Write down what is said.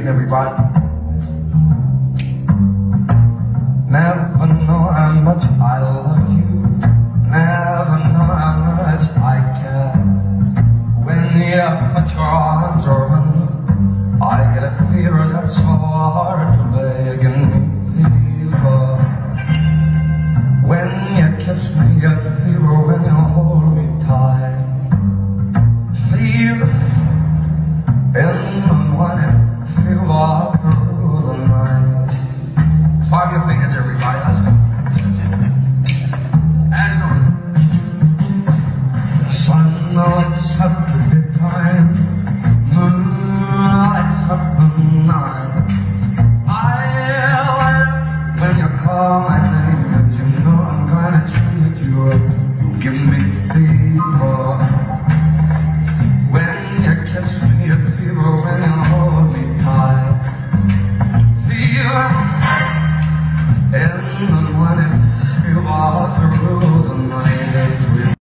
evening, everybody. Never know how much I love you. Never know how much I care. When you put your arms around me, I get a fever that's so hard to bear. Give me fever. When you kiss me, get fever. When you hold me tight, fever. In the morning, fever through the night. Clap your fingers, everybody. Let's go. As no sun lights up the daytime, moon lights up the night. I laugh when you call my name, but you know I'm gonna treat you up. You give me fever. When you kiss me, a fever. When you hold me tight, fever. In the morning, fever through the night.